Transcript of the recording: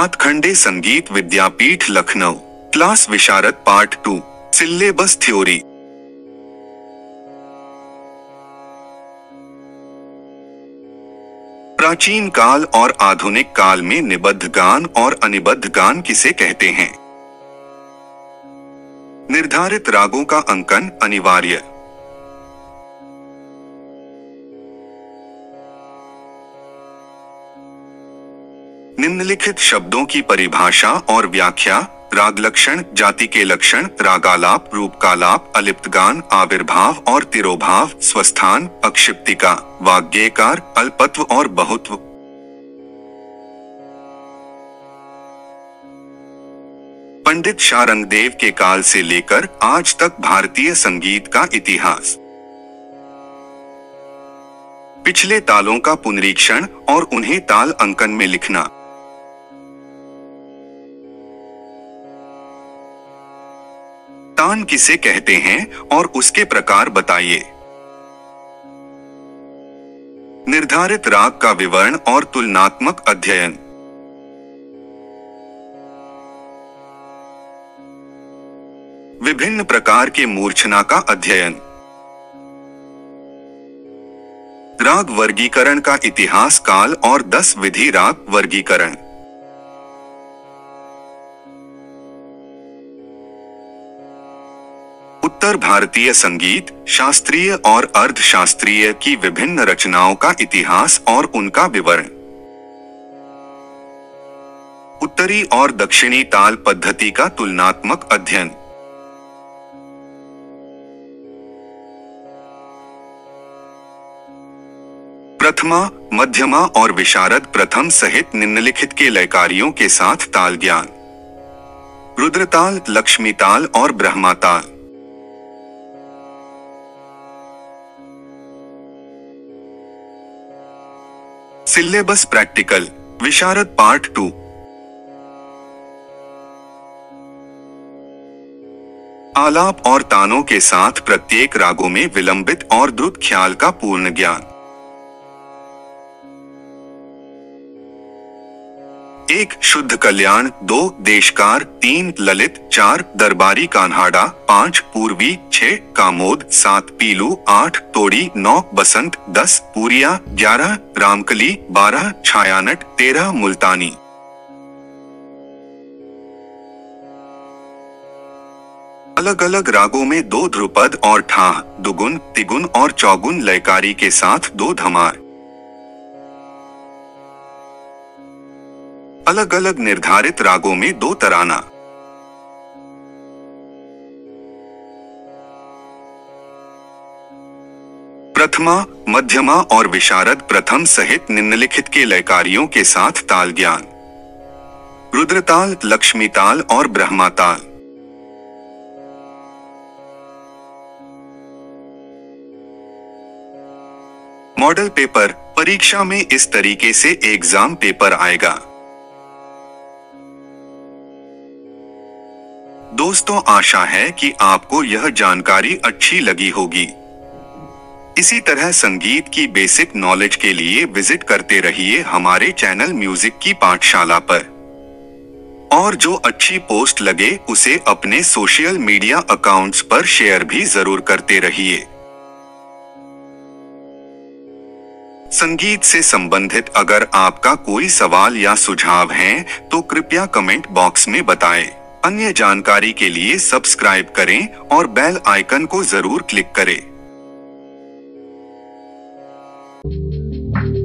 सातखंडे Sangeet Vidyapith Lucknow. Class Visharad part 2। Syllabus theory. प्राचीन काल और आधुनिक काल में निबद्ध गान और अनिबद्ध गान किसे कहते हैं? निर्धारित रागों का अंकन अनिवार्य। निम्नलिखित शब्दों की परिभाषा और व्याख्या: राग लक्षण, जाति के लक्षण, रागालाप, रूपकालाप, अलिप्त गान, आविर्भाव और तिरोभाव, स्वस्थान, अक्षिप्तिका, वाग्यकार, अल्पत्व और बहुत्व। पंडित शारंगदेव के काल से लेकर आज तक भारतीय संगीत का इतिहास। पिछले तालों का पुनरीक्षण और उन्हें ताल अंकन में लिखना। तान किसे कहते हैं और उसके प्रकार बताइए। निर्धारित राग का विवरण और तुलनात्मक अध्ययन। विभिन्न प्रकार के मूर्छना का अध्ययन। राग वर्गीकरण का इतिहास काल और 10 विधि राग वर्गीकरण। उत्तर भारतीय संगीत, शास्त्रीय और अर्धशास्त्रीय की विभिन्न रचनाओं का इतिहास और उनका विवरण। उत्तरी और दक्षिणी ताल पद्धति का तुलनात्मक अध्ययन। प्रथमा, मध्यमा और विशारद प्रथम सहित निम्नलिखित के लयकारियों के साथ ताल ज्ञान: रुद्रताल, लक्ष्मीताल और ब्रह्माताल। Syllabus practical. विशारद पार्ट 2। आलाप और तानों के साथ प्रत्येक रागों में विलंबित और द्रुत ख्याल का पूर्ण ज्ञान। 1. शुद्ध कल्याण, 2. देशकार, 3. ललित, 4. दरबारी कान्हाड़ा, 5. पूर्वी, 6. कामोद, 7. पीलू, 8. तोड़ी, 9. बसंत, 10. पूरिया, 11. रामकली, 12. छायानट, 13. मुल्तानी। अलग अलग रागों में 2 ध्रुपद और ठाह, दुगुन, तिगुन और चौगुन लयकारी के साथ 2 धमार। अलग अलग निर्धारित रागों में 2 तराना। प्रथमा, मध्यमा और विशारद प्रथम सहित निम्नलिखित के लयकारियों के साथ ताल ज्ञान: रुद्रताल, लक्ष्मीताल और ब्रह्माताल। Model paper. परीक्षा में इस तरीके से एग्जाम पेपर आएगा। दोस्तों, आशा है कि आपको यह जानकारी अच्छी लगी होगी। इसी तरह संगीत की बेसिक नॉलेज के लिए विजिट करते रहिए हमारे चैनल म्यूजिक की पाठशाला पर। और जो अच्छी पोस्ट लगे उसे अपने सोशल मीडिया अकाउंट्स पर शेयर भी जरूर करते रहिए। संगीत से संबंधित अगर आपका कोई सवाल या सुझाव है तो कृपया कमेंट बॉक्स में बताएं। अन्य जानकारी के लिए सब्सक्राइब करें और बेल आइकन को जरूर क्लिक करें।